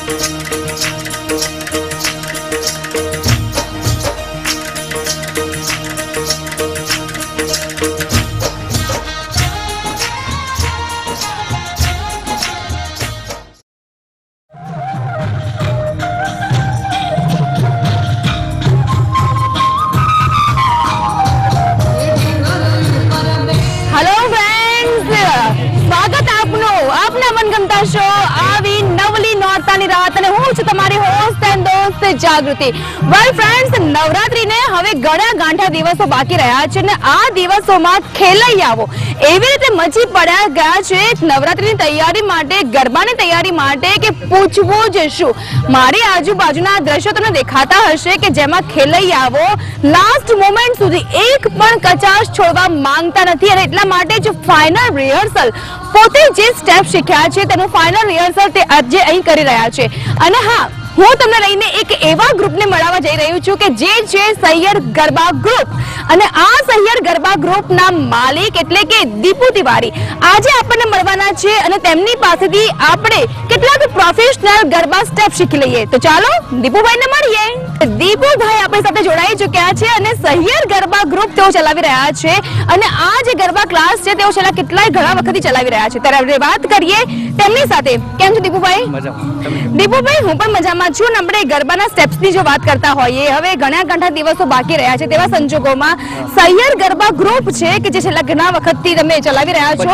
जागृति well friends Navratri ने हवे घणा गांठा दिवसों बाकी रह्या छे ने आ दिवसोमां खेलैयाओ एवी रीते मची पड्या गया छे नवरात्रिनी तैयारी माटे गरबानी तैयारी माटे के पूछवो ज शुं। मारी आजूबाजूना दृश्यो तमने देखाता हशे के जेमां खेलैयाओ लास्ट मोमेंट सुधी एक पण कचाश छोड़वा मांगता नथी अने એટલા માટે જ ફાઇનલ રિહર્સલ પોતે જે સ્ટેપ શીખ્યા છે તેનું ફાઇનલ રિહર્સલ તે આજે અહીં કરી રહ્યા છે। અને હા હું તમને લઈને એક એવા ગ્રુપને મળવા જઈ રહ્યું છું કે જે છે સૈયર ગરબા ગ્રુપ અને આ સૈયર ગરબા ગ્રુપના માલિક એટલે કે દીપુ તિવારી આજે આપણને મળવાના છે અને તેમની પાસેથી આપણે કેટલાક પ્રોફેશનલ ગરબા સ્ટેપ શીખી લઈએ। તો ચાલો દીપુભાઈને મળીએ। દીપુભાઈ આપણી સાથે જોડાઈ ચૂક્યા છે અને સૈયર ગરબા ગ્રુપ તેઓ ચલાવી રહ્યા છે અને આ જે ગરબા ક્લાસ છે તેઓ છેલ્લા કેટલાય ઘણા વખતથી ચલાવી રહ્યા છે। ત્યારે આપણે વાત કરીએ તેમની સાથે। કેમ છો દીપુભાઈ? દીપુભાઈ હું પણ મજામાં છું। આપણે ગરબાના સ્ટેપ્સની જો વાત કરતા હોઈએ હવે ઘણા ઘણા દિવસો બાકી રહ્યા છે તેવા સંજોગોમાં સૈયર ગરબા ગ્રુપ છે કે જે છેલ્લા ઘણા વખતથી તમે ચલાવી રહ્યા છો।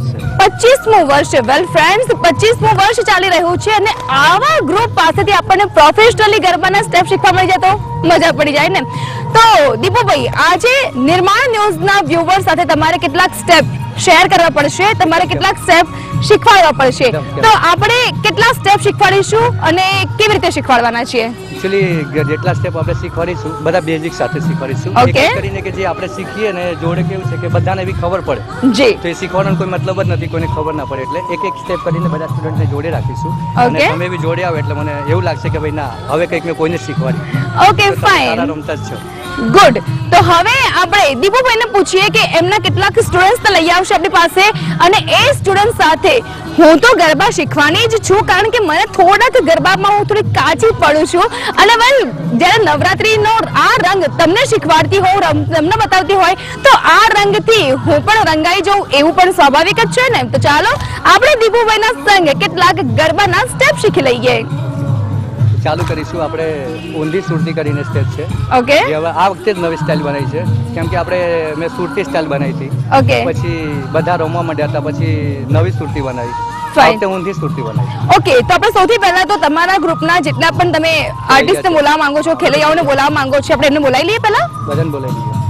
25મું વર્ષ છે। વેલ ફ્રેન્ડ્સ 25મું વર્ષ ચાલી રહ્યું છે અને આવા ગ્રુપ પાસેથી આપણને પ્રોફેશનલી ગરબાના સ્ટેપ શીખવા મળી જાય તો મજા પડી જાય ને। તો દીપુભાઈ આજે નિર્માણ ન્યૂઝના વ્યુઅર્સ સાથે તમારે કેટલાક સ્ટેપ શેર કરવા પડશે, તમારે કેટલાક સ્ટેપ શીખવાડવા પડશે। તો આપણે કેટલા સ્ટેપ શીખવાડીશું અને કેવી રીતે શીખવાડવાના છીએ? एक्चुअली જેટલા સ્ટેપ આપણે શીખવાડીશું બધા બેઝિક સાથે શીખવાડીશું એક એક કરીને કે જે આપણે શીખીએ ને જોડે કેવું છે કે બધાને એવી ખબર પડે જી તો એ શીખવાનો કોઈ મતલબ જ નથી, કોઈને ખબર ના પડે એટલે એક એક સ્ટેપ કરીને બધા સ્ટુડન્ટને જોડે રાખીશું અને તમે બી જોડે આવો એટલે મને એવું લાગશે કે ભાઈ ના હવે કંઈક મેં કોઈને શીખવાડ્યું। ઓકે ફાઇન, સારા રમતા જ છો, ગુડ। તો હવે આપણે દીપુભાઈને પૂછીએ કે એમના કેટલાક સ્ટુડન્ટ્સ તો લઈ આવશે આપણી પાસે અને એ સ્ટુડન્ટ સાથે હું તો ગરબા શીખવાની જ છું કારણ કે મને થોડાક ગરબામાં હું થોડી કાચી પડું છું અને વેલ જ્યારે નવરાત્રીનો આ રંગ તમને શીખવાડતી હોઉં તમને બતાવતી હોય તો આ રંગથી હું પણ રંગાઈ જાઉં એવું પણ સ્વાભાવિક જ છે ને। તો ચાલો આપણે દીપુભાઈના સંગે કેટલાક ગરબાના સ્ટેપ શીખી લઈએ। ચાલુ કરીશું। આપણે ઊંધી સુરતી કરીને સ્ટેપ છે ઓકે હવે આ વખતે જ નવી સ્ટાઇલ બનાવી છે કેમ કે આપણે મેં સુરતી સ્ટાઇલ બનાવી હતી ઓકે પછી બધા રમવા માંડ્યા હતા પછી નવી સુરતી બનાવી ફાઇન ઊંધી સુરતી બનાવી। ઓકે તો આપણે સૌથી પહેલા તો તમારા ગ્રુપના જેટલા પણ તમે આર્ટિસ્ટને બોલાવવા માંગો છો ખેલૈયાઓને બોલાવવા માંગો છો આપણે એમને બોલાવી લઈએ પહેલા બધાને બોલાવી લઈએ।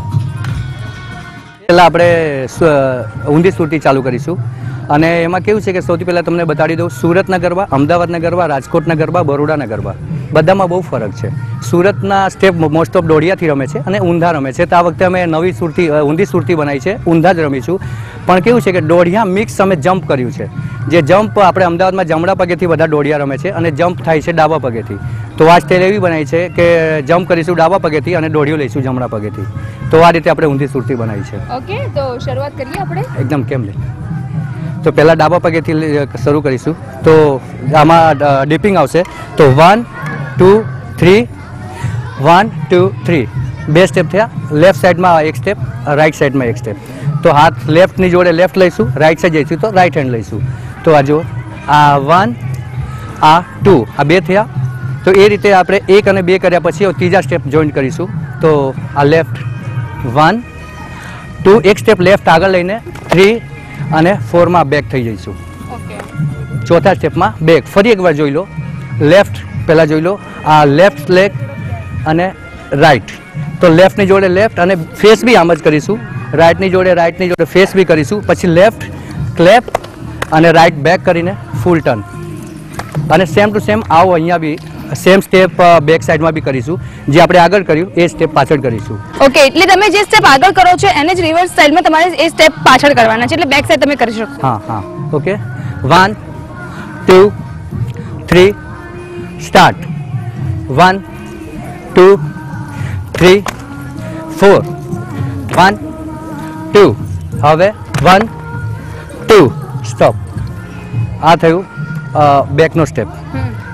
પહેલા આપણે ઊંધી સુરતી ચાલુ કરીશું અને એમાં કેવું છે કે સૌથી પહેલાં તમને બતાડી દઉં સુરતના ગરબા, અમદાવાદના ગરબા, રાજકોટના ગરબા, બરોડાના ગરબા બધામાં બહુ ફરક છે। સુરતના સ્ટેપ મોસ્ટ ઓફ દોઢિયાથી રમે છે અને ઊંધા રમે છે તો આ વખતે અમે નવી સુરતી ઊંધી સુરતી બનાવી છે, ઊંધા જ રમીશું પણ કેવું છે કે દોઢિયા મિક્સ અમે જમ્પ કર્યું છે। જે જમ્પ આપણે અમદાવાદમાં જમણા પગેથી બધા દોઢિયા રમે છે અને જમ્પ થાય છે ડાબા પગેથી તો આ સ્ટાઇલ એવી બનાવી છે કે જમ્પ કરીશું ડાબા પગેથી અને દોઢિયો લઈશું જમણા પગેથી તો આ રીતે આપણે ઊંધી સુરતી બનાવી છે। ઓકે તો શરૂઆત કરીએ આપણે એકદમ કેમ લે તો પહેલા ડાબા પગેથી શરૂ કરીશું તો આમાં ડીપિંગ આવશે તો 1 2 3 1 2 3 બે સ્ટેપ થયા। લેફ્ટ સાઈડમાં એક સ્ટેપ, રાઈટ સાઈડમાં એક સ્ટેપ તો હાથ લેફ્ટની જોડે લેફ્ટ લઈશું, રાઈટ સાઈડ જઈશું તો રાઈટ હેન્ડ લઈશું તો આ જો આ 1 આ 2 આ બે થયા તો એ રીતે આપણે એક અને બે કર્યા પછી ત્રીજા સ્ટેપ જોઈન્ટ કરીશું તો આ લેફ્ટ 1 2 એક સ્ટેપ લેફ્ટ આગળ લઈને 3 અને 4 માં બેક થઈ જઈશું। ચોથા સ્ટેપમાં બેક ફરી એકવાર જોઈ લો, લેફ્ટ પહેલાં જોઈ લો આ લેફ્ટ લેગ અને રાઈટ તો લેફ્ટની જોડે લેફ્ટ અને ફેસ બી આમ જ કરીશું, રાઈટની જોડે ફેસ બી કરીશું પછી લેફ્ટ ક્લેપ અને રાઈટ બેક કરીને ફૂલ ટર્ન અને સેમ ટુ સેમ આવો અહીંયા બી સેમ સ્ટેપ બેક સાઈડમાં બી કરીશું જે આપણે આગળ કર્યું એ સ્ટેપ પાછળ કરીશું। ઓકે એટલે તમે જે સ્ટેપ આગળ કરો છો એને જ રિવર્સ સ્ટાઇલમાં તમારે એ સ્ટેપ પાછળ કરવાના છે એટલે બેક સાઈડ તમે કરી શકો। હા હા ઓકે 1 2 3 સ્ટાર્ટ 1 2 3 4 1 2 હવે 1 2 સ્ટોપ આ થયું બેકનો સ્ટેપ।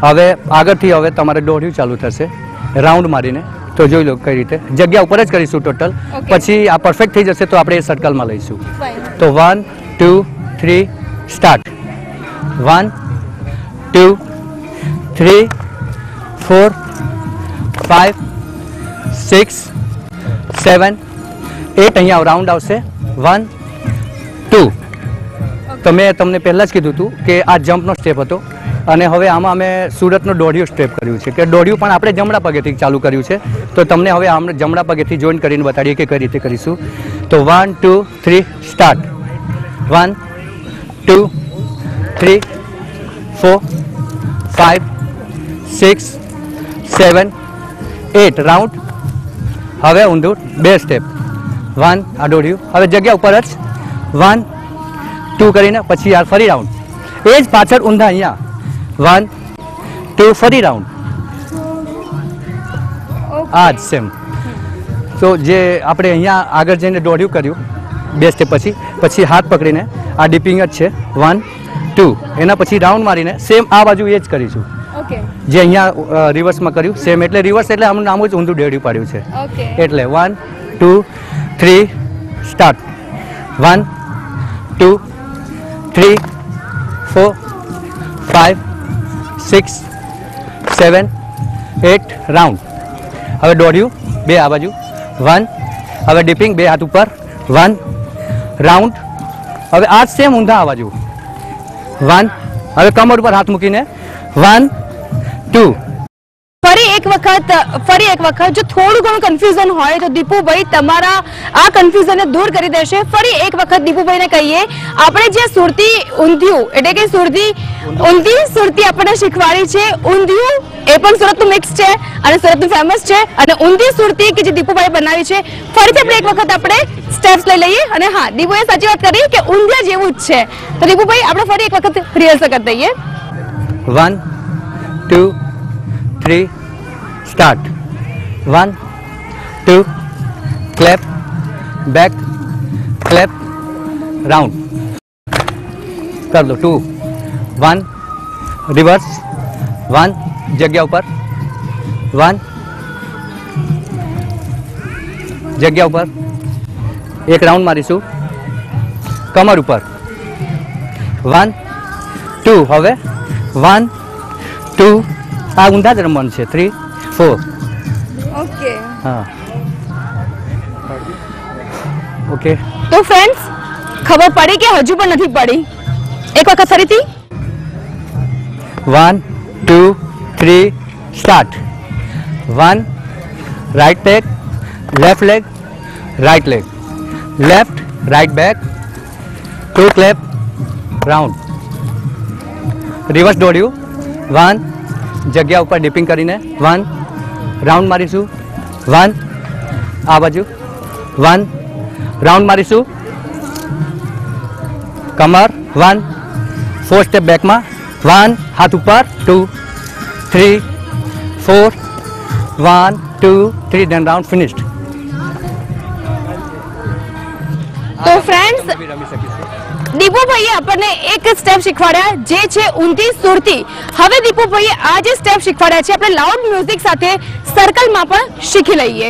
હવે આગળથી હવે તમારે દોડ્યું ચાલુ થશે રાઉન્ડ મારીને. તો જોઈ લો કઈ રીતે જગ્યા ઉપર જ કરીશું ટોટલ. પછી આ પરફેક્ટ થઈ જશે તો આપણે એ સર્કલમાં લઈશું. તો 1 2 3 સ્ટાર્ટ. 1 2 3 4 5 6 7 8 અહીંયા રાઉન્ડ આવશે. 1 2. તો મેં તમને પહેલાં જ કીધું હતું કે આ જમ્પનો સ્ટેપ હતો અને હવે આમાં અમે સુરતનો દોઢિયું સ્ટેપ કર્યું છે કે દોઢિયું પણ આપણે જમણા પગેથી ચાલુ કર્યું છે. તો તમને હવે આમ જમણા પગેથી જોઈન કરીને બતાડીએ કે કઈ રીતે કરીશું. તો 1 2 3 સ્ટાર્ટ. 1 2 3 4 5 6 7 8 રાઉન્ડ. હવે ઊંધું 2 સ્ટેપ. 1 આ દોઢિયું હવે જગ્યા ઉપર જ 1 2 કરીને પછી આ ફરી રાઉન્ડ. એ જ પાછળ ઊંધા અહીંયા 1 2 ફરી રાઉન્ડ. આ જ સેમ. તો જે આપણે અહીંયા આગળ જઈને દોડ્યું કર્યું 2 સ્ટેપ પછી હાથ પકડીને આ ડીપિંગ જ છે 1 2 એના પછી રાઉન્ડ મારીને સેમ આ બાજુ એ જ કરીશું. જે અહીંયા રિવર્સમાં કર્યું સેમ. એટલે રિવર્સ એટલે આમનું નામ જ ઊંધું દોડ્યું પાડ્યું છે. એટલે 1 2 3 સ્ટાર્ટ. 1 2 3 4 5 6 7 8 રાઉન્ડ. હવે દોડ્યું 2 આ બાજુ 1. હવે ડીપિંગ 2 હાથ ઉપર 1 રાઉન્ડ. હવે આ સેમ ઊંધા આ બાજુ 1. હવે કમર ઉપર હાથ મૂકીને 1 2. ફરી એક વખત જો થોડું ઘણું કન્ફ્યુઝન હોય તો દીપુભાઈ તમારા આ કન્ફ્યુઝનને દૂર કરી દેશે. ફરી એક વખત દીપુભાઈને કહીએ આપણે જે સુરતી ઊંધિયું એટલે કે ઊંધી સુરતી આપણને શીખવાડી છે. ઊંધિયું એ પણ સુરતનું મિક્સ છે અને સુરતનું ફેમસ છે અને ઊંધી સુરતી કે જે દીપુભાઈ બનાવી છે. ફરીથી આપણે એક વખત આપણે સ્ટેપ્સ લઈ લઈએ. અને હા, દીપુએ સાચી વાત કરી કે ઊંધિયા જેવું જ છે. તો દીપુભાઈ આપણે ફરી એક વખત રિહર્સલ કરી દઈએ. 1 2 3 start. 1 2 clap back clap round કર દો. 2 1 રિવર્સ 1 જગ્યા ઉપર 1 જગ્યા ઉપર એક રાઉન્ડ મારીશું કમર ઉપર 1 2. હવે 1 2 આ ઊંધા જ રમવાનું છે. 3 4. ઓકે હા ઓકે. તો ફ્રેન્ડ્સ ખબર પડી કે હજુ પણ નથી પડી? એક વખત ફરીથી 1 2 3 start. 1 right leg left leg right leg left right back 2 clap round. Reverse દોડ્યું 1 જગ્યા ઉપર ડીપિંગ કરીને 1 રાઉન્ડ મારીશું 1 આ બાજુ 1 રાઉન્ડ મારીશું કમર 1 4 સ્ટેપ બેકમાં 1 હાથ ઉપર 2 3 4 1 2 3 then round finished. તો ફ્રેન્ડ્સ દીપુભાઈએ આપણને એક સ્ટેપ શીખવાડ્યા જે છે ઊંધી સુરતી. હવે દીપુભાઈએ આ જે સ્ટેપ શીખવાડ્યા છે આપણે લાઉડ મ્યુઝિક સાથે સર્કલમાં પણ શીખી લઈએ.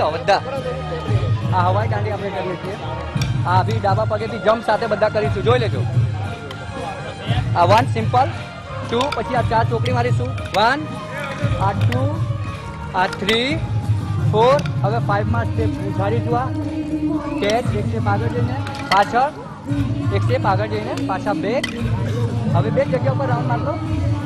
લો બધા આ હવાઈ દાંડી આપણે કરીએ છીએ આ બી ડાબા પગેથી જમ્પ સાથે બધા કરીશું જોઈ લેજો આ 1 સિમ્પલ 2 પછી આ 4 ચોકડી મારીશું 1 આ 2 આ 3 4 હવે 5 માં સ્ટેપ ઉછાળીશું આ કેચ એક સ્ટેપ આગળ જઈને પાછળ એક સ્ટેપ આગળ જઈને પાછા બેક હવે બે જગ્યા ઉપર રાઉન્ડ મારજો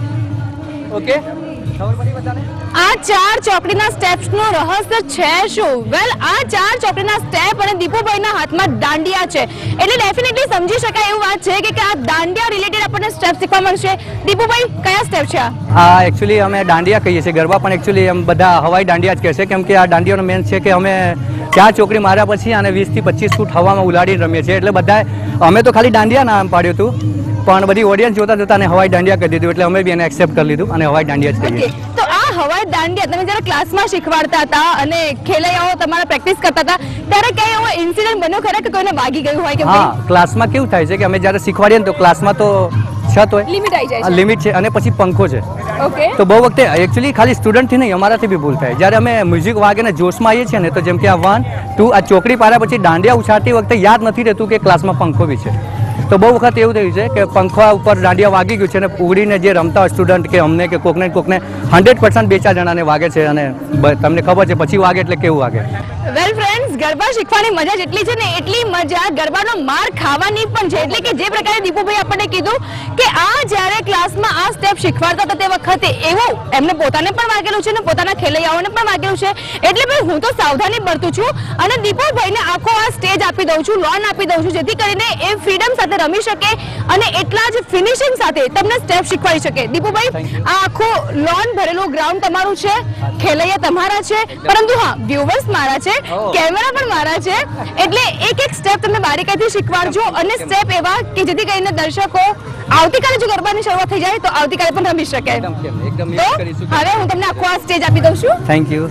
ઓકે ખબર પડી બધાને આ 4 ચોકડીના સ્ટેપ્સનું રહસ્ય છે શું? વેલ આ 4 ચોકડીના સ્ટેપ અને દીપુભાઈના હાથમાં દાંડિયા છે એટલે ડેફિનેટલી સમજી શકાય એવું વાત છે કે આ દાંડિયા રિલેટેડ આપણને સ્ટેપ શીખવા મળશે. દીપુભાઈ કયા સ્ટેપ છે આ એકચ્યુઅલી અમે દાંડિયા કહીએ છીએ ગરબા પણ એકચ્યુઅલી એમ બધા હવાઈ દાંડિયા જ કહે છે કેમ કે આ દાંડિયાનો મેન છે કે અમે 4 ચોકડી માર્યા પછી આને 20 થી 25 ફૂટ હવામાં ઉલાડીને રમીએ છીએ એટલે બધા અમે તો ખાલી દાંડિયા નામ પાડ્યું હતું પણ બધી ઓડિયન્સ જોતા અને હવાઈ દાંડિયા કહી દીધું એટલે અમે બી એને એક્સેપ્ટ કરી લીધું અને હવાઈ દાંડિયા જ કહીએ. તો આ હવાઈ દાંડિયા તમે જ્યારે ક્લાસમાં શીખવાડતા હતા અને ખેલૈયાઓ તમારા પ્રેક્ટિસ કરતા હતા ત્યારે કઈ એવો ઇન્સિડન્ટ બન્યો ખરા કે કોઈને વાગી ગયું હોય કે હા ક્લાસમાં કેવું થાય છે કે અમે જ્યારે શીખવાડીએ ને તો ક્લાસમાં તો છત હોય લિમિટ આવી જાય છે લિમિટ છે અને પછી પંખો છે ઓકે તો બહુ વખતે એકચ્યુઅલી ખાલી સ્ટુડન્ટથી નહીં અમારાથી બી ભૂલ થાય જ્યારે અમે મ્યુઝિક વાગે ને જોશમાં આવીએ છીએ ને તો જેમ કે આ 1 2 આ ચોકડી પાડ્યા પછી દાંડિયા ઉછાળતી વખતે યાદ નથી રહેતું કે ક્લાસમાં પંખો બી છે તો બહુ વખત એવું થયું છે કે પંખા ઉપર દાંડિયા વાગી ગયું છે અને ઉડીને જે રમતા હોય સ્ટુડન્ટ કે અમને કે કોકને 100% 2-4 જણાને વાગે છે અને તમને ખબર છે પછી વાગે એટલે કેવું વાગે. વેલ ફ્રેન્ડ્સ ગરબા શીખવાની મજા જેટલી છે ને એટલી મજા ગરબાનો માર ખાવાની પણ છે એટલે કે જે પ્રકારે દીપુભાઈ આપણને કીધું કે આ જ્યારે ક્લાસમાં આ સ્ટેપ શીખવાડતા હતા તે વખતે એવું એમને પોતાને પણ વાગેલું છે ને પોતાના ખેલૈયાઓને પણ વાગેલું છે એટલે ભાઈ હું તો સાવધાની બરતું છું અને દીપુભાઈને આખો આ સ્ટેજ આપી દઉં છું લોન આપી દઉં છું જેથી કરીને એ ફ્રીડમ સાથે રમી શકે અને એટલા જ ફિનિશિંગ સાથે તમને સ્ટેપ શીખવાડી શકે. દીપુભાઈ આ આખું લોન ભરેલું ગ્રાઉન્ડ તમારું છે ખેલૈયા તમારા છે પરંતુ હા વ્યુઅર્સ મારા છે કેમેરા પણ મારા છે એટલે એક એક સ્ટેપ તમે બારીકાઈથી શીખવાડજો અને સ્ટેપ એવા કે જેથી કરીને દર્શકો આવતીકાલે જો ગરબાની શરૂઆત થઈ જાય તો આવતીકાલે પણ રમી શકે. એકદમ હવે હું તમને આખો આ સ્ટેજ આપી દઉં છું. થેન્ક યુ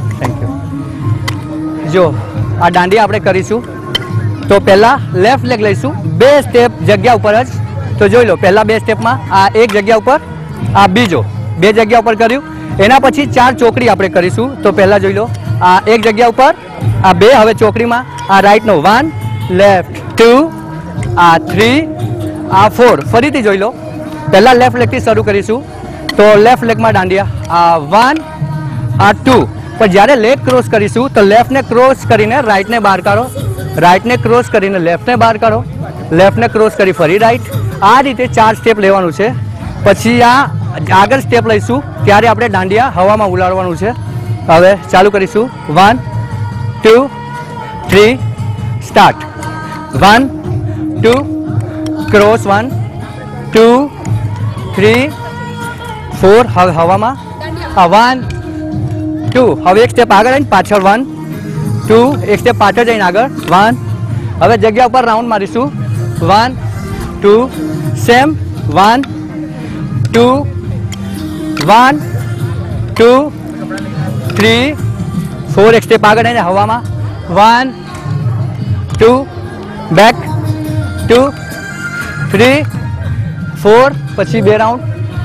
જો આ દાંડિયા આપણે કરીશું તો પહેલા લેફ્ટ લેગ લઈશું બે સ્ટેપ જગ્યા ઉપર જ તો જોઈ લો પહેલા બે સ્ટેપમાં આ એક જગ્યા ઉપર આ બીજો બે જગ્યા ઉપર કર્યું એના પછી 4 ચોકડી આપણે કરીશું તો પહેલા જોઈ લો આ એક જગ્યા ઉપર આ બે હવે ચોકડીમાં આ રાઈટનો 1 લેફ્ટ 2 આ 3 આ 4 ફરીથી જોઈ લો પહેલા લેફ્ટ લેગથી શરૂ કરીશું તો લેફ્ટ લેગમાં દાંડિયા આ 1 આ 2 પણ જ્યારે લેગ ક્રોસ કરીશું તો લેફ્ટને ક્રોસ કરીને રાઈટને બહાર કાઢો રાઈટને ક્રોસ કરીને લેફ્ટને બહાર કાઢો લેફ્ટને ક્રોસ કરી ફરી રાઈટ આ રીતે 4 સ્ટેપ લેવાનું છે પછી આ આગળ સ્ટેપ લઈશું ત્યારે આપણે દાંડિયા હવામાં ઉલાડવાનું છે. હવે ચાલુ કરીશું 1 2 3 સ્ટાર્ટ 1 2 ક્રોસ 1 2 3 4 હવે હવામાં આ 1 2 હવે એક સ્ટેપ આગળ આવીને પાછળ 1 2 એક સ્ટેપ પાછળ જઈને આગળ 1 હવે જગ્યા ઉપર રાઉન્ડ મારીશું 1 2 સેમ 1 2 1 2 3 4 એક સ્ટેપ આગળ આવીને હવામાં 1 2 બેક 2 3 4 પછી બે રાઉન્ડ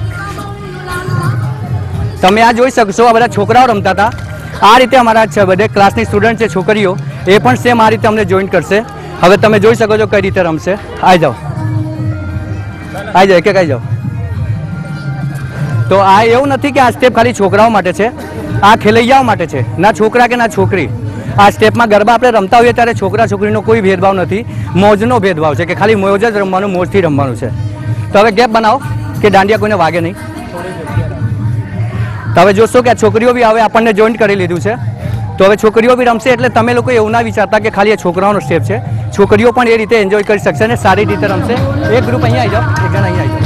તમે આ જોઈ શકશો આ બધા છોકરાઓ રમતા હતા આ રીતે અમારા છે બધે ક્લાસની સ્ટુડન્ટ છે છોકરીઓ એ પણ સેમ આ રીતે અમને જોઈન કરશે. હવે તમે જોઈ શકો છો કઈ રીતે રમશે. આવી જાઓ એક એક આવી જાઓ. તો આ એવું નથી કે આ સ્ટેપ ખાલી છોકરાઓ માટે છે આ ખેલૈયાઓ માટે છે ના છોકરા કે ના છોકરી આ સ્ટેપમાં ગરબા આપણે રમતા હોઈએ ત્યારે છોકરા છોકરીનો કોઈ ભેદભાવ નથી મોજનો ભેદભાવ છે કે ખાલી મોજ જ રમવાનું મોજથી રમવાનું છે. તો હવે ગેપ બનાવો કે દાંડિયા કોઈને વાગે નહીં. તો હવે જોશો કે આ છોકરીઓ બી હવે આપણને જોઈન્ટ કરી લીધું છે તો હવે છોકરીઓ બી રમશે એટલે તમે લોકો એવું ના વિચારતા કે ખાલી આ છોકરાઓનો સ્ટેપ છે છોકરીઓ પણ એ રીતે એન્જોય કરી શકશે અને સારી રીતે રમશે. એક ગ્રુપ અહીંયા આવી જાઓ એક જણ અહીંયા આવી જાઓ.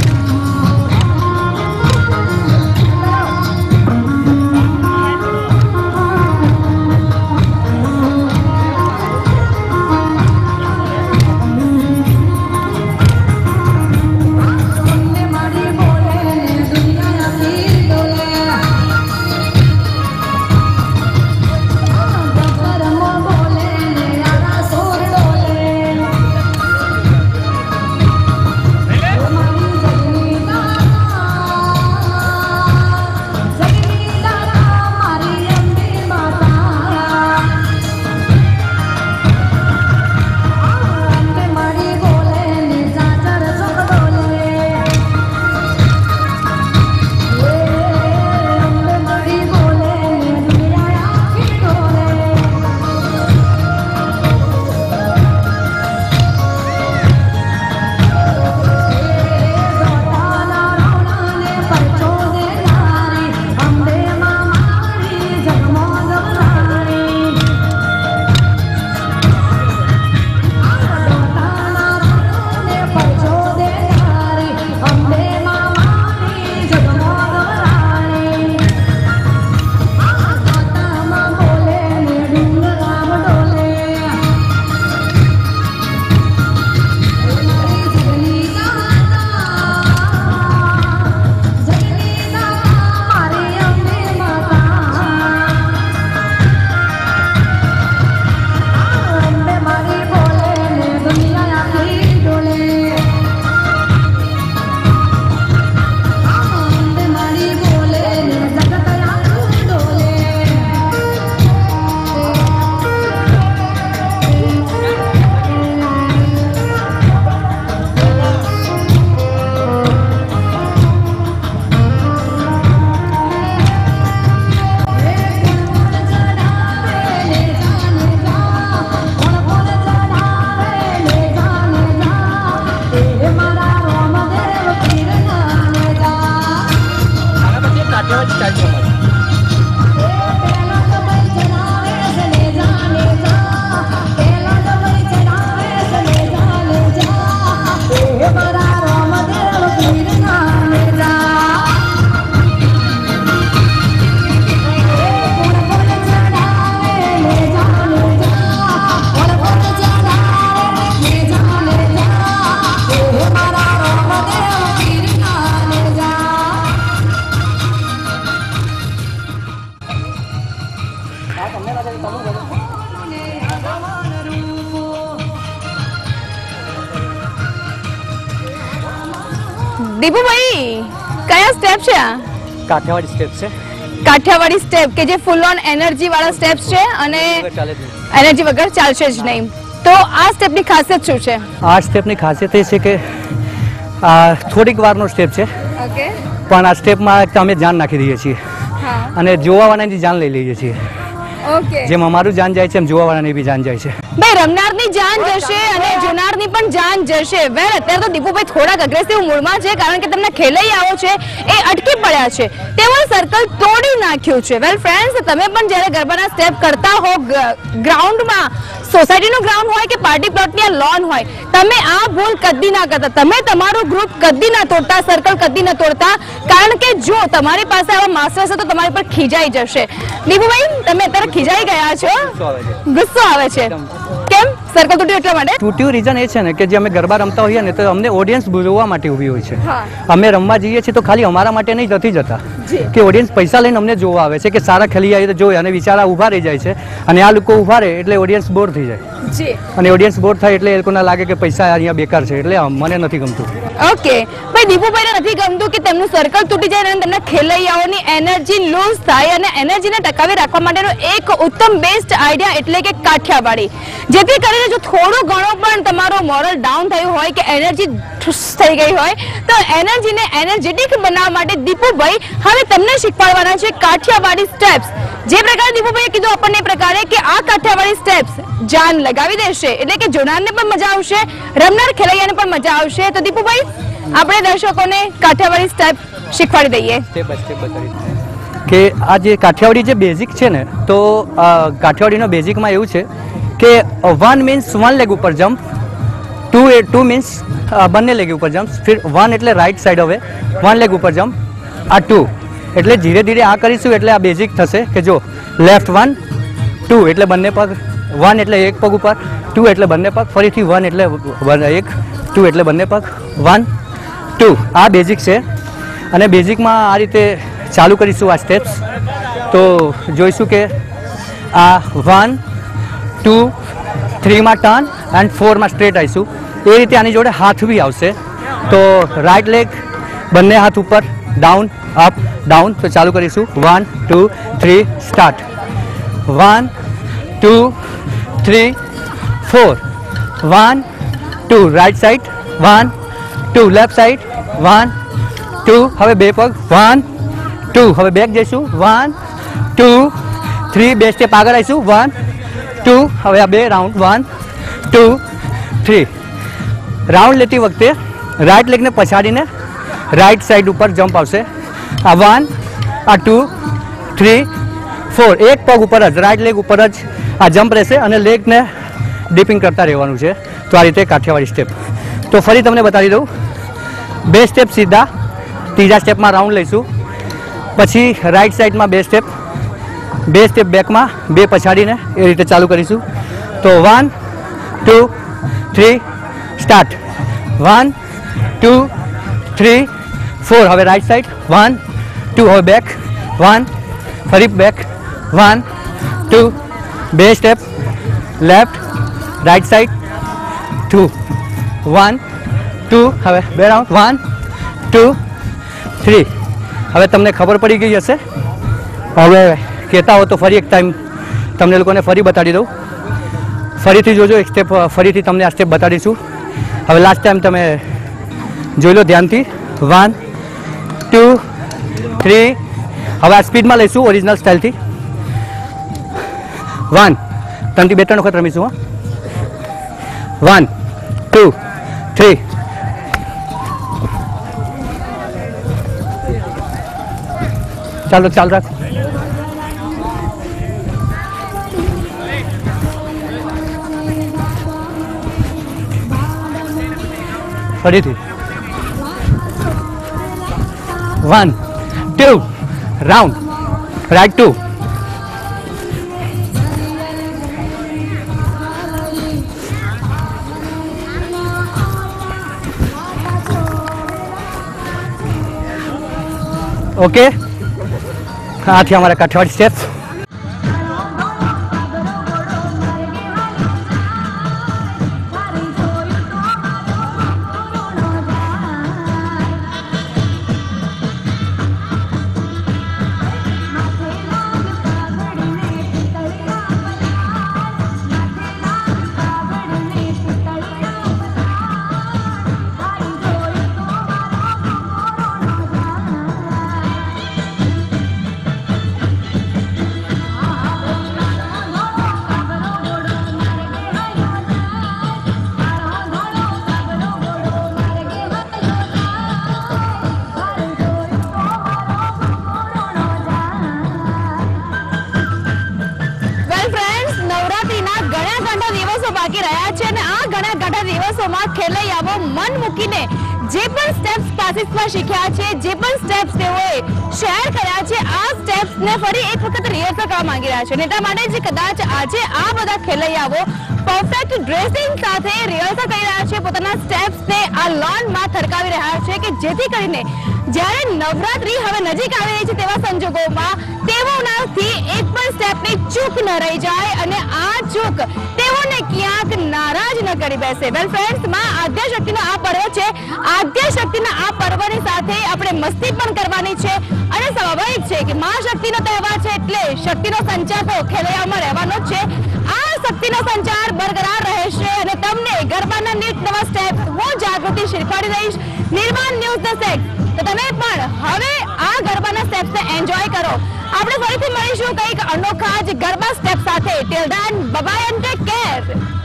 દીપુભાઈ કયા સ્ટેપ છે આ? કાઠિયાવાડી સ્ટેપ છે. કાઠિયાવાડી સ્ટેપ કે જે ફૂલ ઓન એનર્જી વાળા સ્ટેપ્સ છે અને એનર્જી વગર ચાલશે જ નહીં. તો આ સ્ટેપની ખાસિયત શું છે? આ સ્ટેપની ખાસિયત એ છે કે આ થોડીક વારનો સ્ટેપ છે, ઓકે, પણ આ સ્ટેપમાં અમે જાન નાખી દઈએ છીએ હા, અને જોવાવાળાની જાન લઈ લઈએ છીએ. ઓકે. જેમ અમારું જાન જાય છે એમ જોવાવાળાની બી જાન જાય છે. ભાઈ રમનારની જાન જશે અને જોનારની પણ જાન જશે. વેલ અત્યારે તો દીપુભાઈ થોડાક અગ્રેસિવ મૂડમાં છે કારણ કે તમને ખેલૈયાઓ છે એ અટકી પડ્યા છે, તેઓ સર્કલ તોડી નાખ્યું છે. વેલ ફ્રેન્ડ્સ, તમે પણ જ્યારે ગરબાના સ્ટેપ કરતા હો ગ્રાઉન્ડમાં, સોસાયટીનું ગ્રાઉન્ડ હોય કે પાર્ટી પ્લોટની લોન હોય, તમે આ ભૂલ કદી ના કરતા. તમે તમારું ગ્રુપ કદી ના તોડતા, સર્કલ કદી ના તોડતા, કારણ કે જો તમારી પાસે આવા માસ્ટર્સ તો તમારી પર ખીજાઈ જશે. દીપુભાઈ તમે અત્યારે ખીજાઈ ગયા છો, ગુસ્સો આવે છે. કેમ સર્કલ તૂટ્યું એટલા માટે? તૂટ્યું રીઝન એ છે ને કે જે અમે ગરબા રમતા હોઈએ ને તો અમને ઓડિયન્સ જોવા માટે ઊભી હોય છે. હા. અમે રમવા જઈએ છીએ તો ખાલી અમારા માટે નહીં નથી જતા જી. કે ઓડિયન્સ પૈસા લઈને અમને જોવા આવે છે કે સારા ખેલી આવી તો જોઈએ, અને બિચારા ઊભા રહી જાય છે અને આ લોકો ઊભા રહે એટલે ઓડિયન્સ બોર થઈ જાય. જી. અને ઓડિયન્સ બોર થાય એટલે એ લોકોને લાગે કે પૈસા અહીંયા બેકાર છે, એટલે મને નથી ગમતું. ઓકે ભાઈ, દીપુભાઈને નથી ગમતું કે તેમનું સર્કલ તૂટી જાય અને તેમના ખેલૈયાઓની એનર્જી લૂઝ થાય, અને એનર્જીને ટકાવી રાખવા માટેનો એક ઉત્તમ બેસ્ટ આઈડિયા એટલે કે કાઠિયાવાડી. જેથી કરીને જો થોડું ઘણું પણ તમારો મોરલ ડાઉન થયું હોય કે એનર્જી થઈ ગઈ હોય તો એનર્જીને એનર્જેટિક બનાવવા માટે દીપુભાઈ હવે તમને શીખવાડવાના છે કાઠિયાવાડી સ્ટેપ્સ. જે પ્રકારે દીપુભાઈએ કીધું આપણને એ પ્રકારે કે આ કાઠિયાવાડી સ્ટેપ્સ જાન લગાવી દેશે, એટલે કે જોનારને પણ મજા આવશે, રમનાર ખેલૈયાને પણ મજા આવશે. તો દીપુભાઈ આપણે દર્શકોને કાઠિયાવાડી સ્ટેપ શીખવાડી દઈએ. સ્ટેપ બાય સ્ટેપ બતાવી કે આ જે કાઠિયાવાડી જે બેઝિક છે ને, તો કાઠિયાવાડીનો બેઝિકમાં એવું છે કે 1 મીન્સ 1 લેગ ઉપર જમ્પ, 2 મીન્સ બંને લેગ ઉપર જમ્પ, ફિર 1 એટલે રાઈટ સાઈડ હવે 1 લેગ ઉપર જમ્પ, આ 2 એટલે ધીરે ધીરે આ કરીશું એટલે આ બેઝિક થશે કે જો લેફ્ટ 1 2 એટલે બંને પગ, 1 એટલે એક પગ ઉપર, 2 એટલે બંને પગ, ફરીથી 1 એટલે 1 2 એટલે બંને પગ, 1 2. આ બેઝિક છે અને બેઝિકમાં આ રીતે ચાલુ કરીશું આ સ્ટેપ્સ. તો જોઈશું કે આ 1 2 3 માં ટર્ન એન્ડ 4 માં સ્ટ્રેટ આવીશું. એ રીતે આની જોડે હાથ બી આવશે. તો રાઈટ લેગ બંને હાથ ઉપર, ડાઉન અપ ડાઉન. તો ચાલુ કરીશું 1 2 3 start. 1 2 3 4 1 2 right side, 1 2 left side, 1 2 હવે બે પગ, 1 2 હવે બેક જઈશું, 1 2 3 બે સ્ટેપ આગળ આવીશું, 1 2 હવે આ બે રાઉન્ડ, 1 2 3. રાઉન્ડ લેતી વખતે રાઈટ લેગને પછાડીને રાઈટ સાઈડ ઉપર જમ્પ આવશે. આ 1 આ 2 3 4 એક પગ ઉપર જ, રાઈટ લેગ ઉપર જ આ જમ્પ રહેશે અને લેગને ડીપિંગ કરતા રહેવાનું છે. તો આ રીતે કાઠિયાવાડી સ્ટેપ. તો ફરી તમને બતાવી દઉં, બે સ્ટેપ સીધા, ત્રીજા સ્ટેપમાં રાઉન્ડ લઈશું, પછી રાઈટ સાઈડમાં બે સ્ટેપ બેકમાં, બે પછાડીને એ રીતે ચાલુ કરીશું. તો 1 2 3 સ્ટાર્ટ. 1 2 3 4 હવે રાઈટ સાઈડ, 1 2 હવે બેક, 1 ફરી બેક, 1 2 બે સ્ટેપ લેફ્ટ રાઈટ સાઈડ, 2 1 2 હવે બે રાઉન્ડ, 1 2 3. હવે તમને ખબર પડી ગઈ હશે. હવે કહેતા હો તો ફરી એક ટાઈમ તમને લોકોને ફરી બતાડી દઉં. ફરીથી જોજો, એક સ્ટેપ ફરીથી તમને આ સ્ટેપ બતાડીશું. હવે લાસ્ટ ટાઈમ તમે જોઈ લો ધ્યાનથી. 1 2 3 હવે આ સ્પીડમાં લઈશું ઓરિજિનલ સ્ટાઇલથી. 1 ત્રણથી 2-3 વખત રમીશું. 1 2 3 ચાલો ચાલુ રાખો. ફરીથી 1 2 રાઉન્ડ રાઈટ 2 ઓકે. આથી અમારા કાઠિયાવાડી સ્ટેપ. બાકી રહ્યા છે અને આ ઘણા ઘણા દિવસોમાં ખેલૈયાઓ મન મૂકીને જે પણ સ્ટેપ્સ ક્લાસીસમાં શીખ્યા છે, જે પણ સ્ટેપ્સ તેઓએ શેર કર્યા છે, આ સ્ટેપ્સને ફરી એક વખત રિહર્સલ કરવા માંગી રહ્યા છે અને એટલા માટે જ કદાચ આજે આ બધા ખેલૈયાઓ પરફેક્ટ ડ્રેસિંગ સાથે રિહર્સલ કરી રહ્યા છે, પોતાના સ્ટેપ્સને આ લોનમાં થરકાવી રહ્યા છે કે જેથી કરીને જ્યારે નવરાત્રી હવે નજીક આવી રહી છે તેવા સંજોગોમાં તેઓનાથી એક પણ સ્ટેપની ચૂક ન રહી જાય અને આ ચૂક તેઓને ક્યાંક નારાજ ન કરી બેસે. વેલ ફ્રેન્ડ્સ, માં આદ્યશક્તિનો આ પર્વ છે. આદ્યશક્તિના આ પર્વની સાથે આપણે મસ્તી પણ કરવાની છે અને સ્વાભાવિક છે કે માં શક્તિનો તહેવાર છે એટલે શક્તિનો સંચાર તો ખેલૈયાઓમાં રહેવાનો જ છે. આ શક્તિનો સંચાર બરકરાર રહેશે અને તમને ગરબાના નીત નવા સ્ટેપ હું જાગૃતિ શીખવાડી દઈશ. નિર્માણ ન્યૂઝ ધ સેક્સ, તો તમે પણ હવે આ ગરબાના સ્ટેપ્સને એન્જોય કરો. આપણે ફરીથી મળીશું કંઈક અનોખા જ ગરબા સ્ટેપ સાથે. Till then, bye bye and take care.